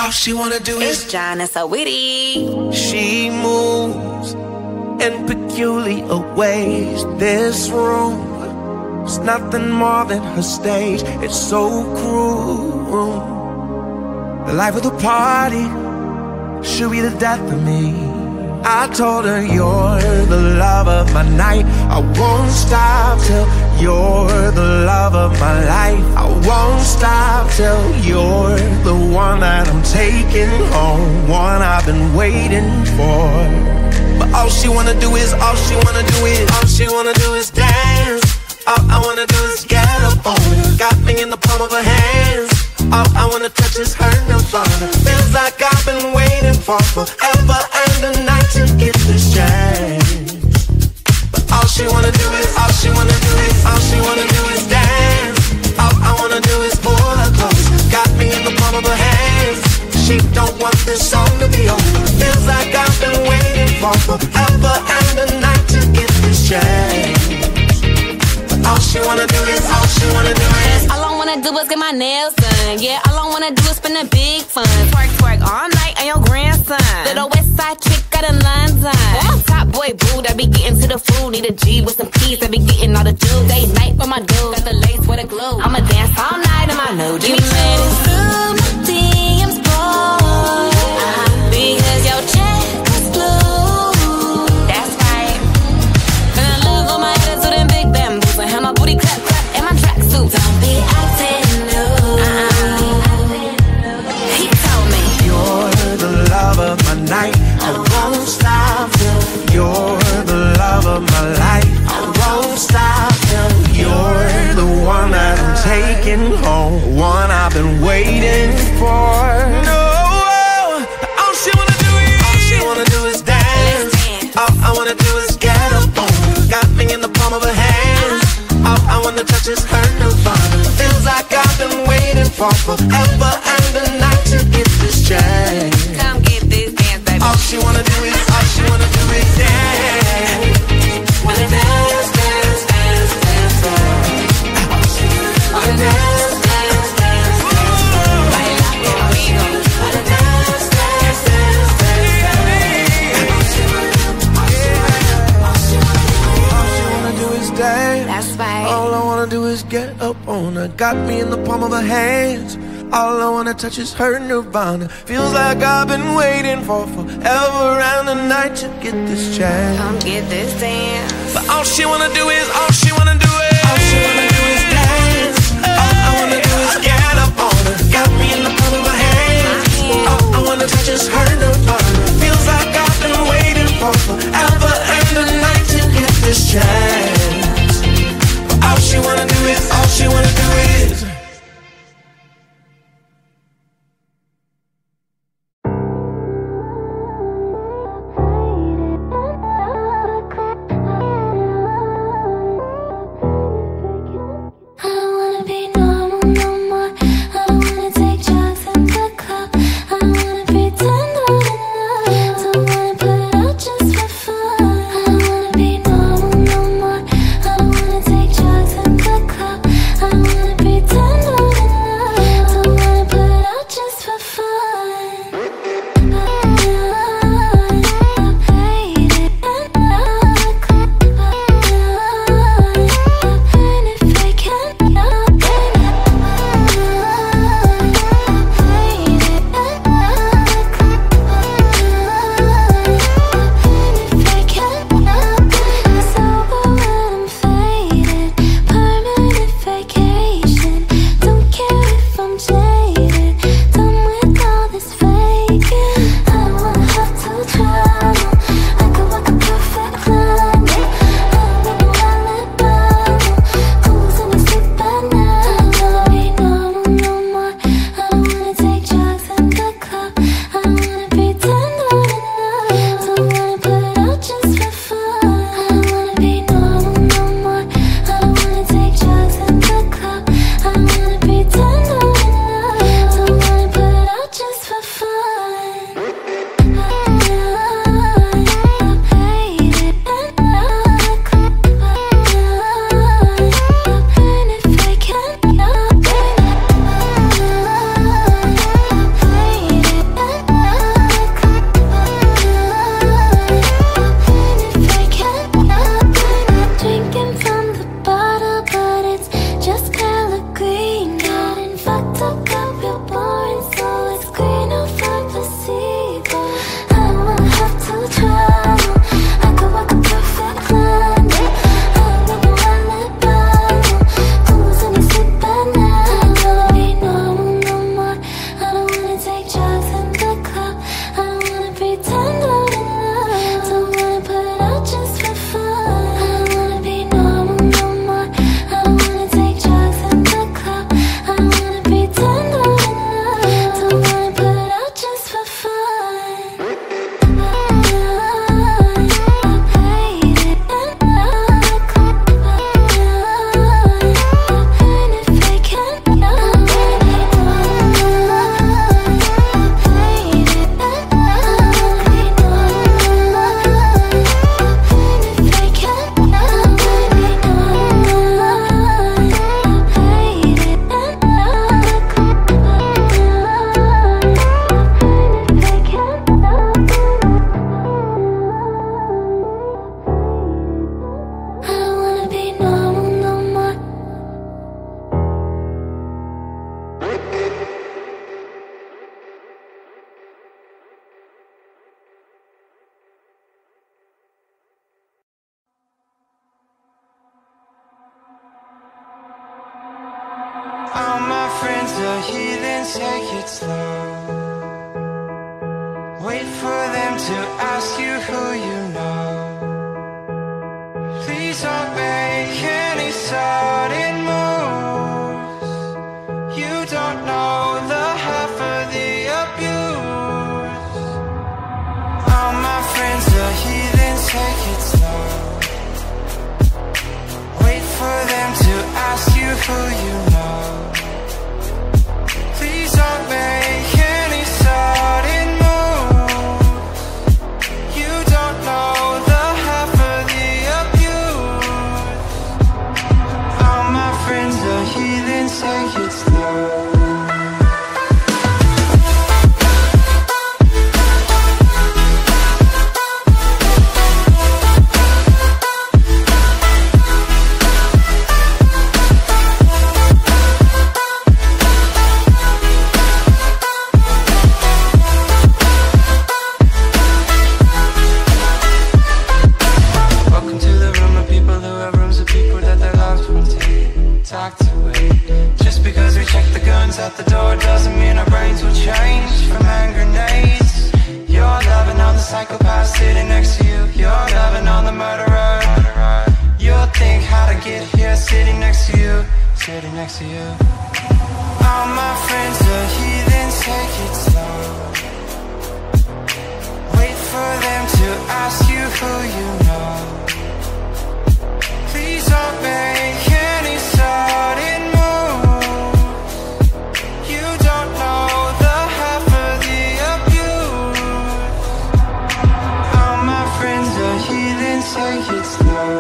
All she wanna do is It's John and so witty. She moves in peculiar ways. This room is nothing more than her stage. It's so cruel. The life of the party should be the death of me. I told her you're the love of my night. I won't stop till you're the love of my life. I won't stop till you're the one that I'm taking home, one I've been waiting for. But all she wanna do is, all she wanna do is, all she wanna do is dance. All I wanna do is get up on it. Got me in the palm of her hands. All I wanna touch is her nirvana. Feels like I've been waiting for forever and a night to get this chance. But all she wanna do is, all she wanna do is, all she wanna do is dance. All I wanna do is pull her close. Got me in the palm of her hands. She don't want this song to be over. Feels like I've been waiting for forever and a night to get this chance. All she wanna do is, all she wanna do is, all I wanna do is get my nails done. Yeah, all I wanna do is spend a big fun. Twerk, twerk all night on your grandson. Little west side chick out of London. I'm top boy boo that be getting to the food. Need a G with some keys that be getting all the juice. Day night for my dude, got the lace with a glue. I'ma dance all night in my new jeans. You made it through my DMs, boy. Because your check was blue. That's right. And I love all my attitude and big bamboos. And have my booty clap, clap, and my tracksuit. Don't be acting new. He told me you're the love of my night. I won't stop till you're the love of my life. I won't stop till you're the one that I'm taking home, one I've been waiting for. No, all she wanna do is, all she wanna do is dance. All I wanna do is get up on her. Got me in the palm of her hands. All I wanna touch is her nirvana. Feels like I've been waiting for forever and a night to get this chance. come get this dance, baby. All she wanna do is, all she wanna do is dance. Wanna dance, dance, dance, dance, dance. Wanna dance, dance, dance, dance, dance. Baila conmigo. Wanna dance, dance, dance, dance, dance. All she wanna do is dance. That's right. All I wanna do is get up on her. Got me in the palm of her hands. All I wanna touch is her nirvana. Feels like I've been waiting for forever and a night to get this chance. Come get this dance. But all she wanna do is, all she wanna do is, all she wanna do is dance. All I wanna do is get up on her. Got me in the palm of her hands. All I wanna touch is her nirvana. Feels like I've been waiting for forever and a night to get this chance. But all she wanna do is, all she wanna do is. I don't wanna be normal no more. I don't wanna take drugs and take drugs in the club. I don't wanna pretend I'm in love. Don't wanna put it out just for fun. I don't wanna be normal no more. I don't wanna take drugs in the club. I don't wanna pretend I'm in love. Don't wanna put it out just for fun. All my friends are heathens, take it slow. Wait for them to ask you who you know. Please don't make any sudden moves. You don't know the half of the abuse. All my friends are heathens, take it slow. Wait for them to ask you who you know. Please don't make any sudden moves. You don't know the half of the abuse. All my friends are heathens, take it slow. At the door doesn't mean our brains will change from hand grenades. You're loving on the psychopath sitting next to you. You're loving on the murderer. You'll think how to get here sitting next to you. Sitting next to you. All my friends are heathens, take it slow. Wait for them to ask you who you know. Please don't make any sudden moves. You don't know the half of the abuse. All my friends are heathens, take it slow.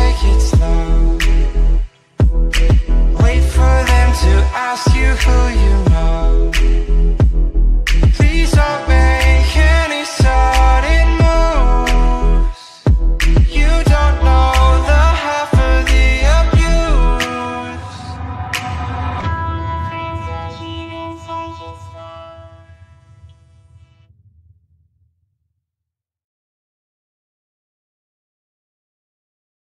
Ask you who you